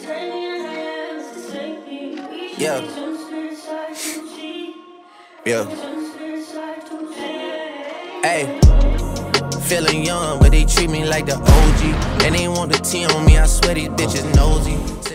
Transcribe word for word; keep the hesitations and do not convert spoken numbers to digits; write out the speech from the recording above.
Yeah. Yeah. Hey. Feeling young, but they treat me like the O G. And they want the T on me, I swear these bitches nosy.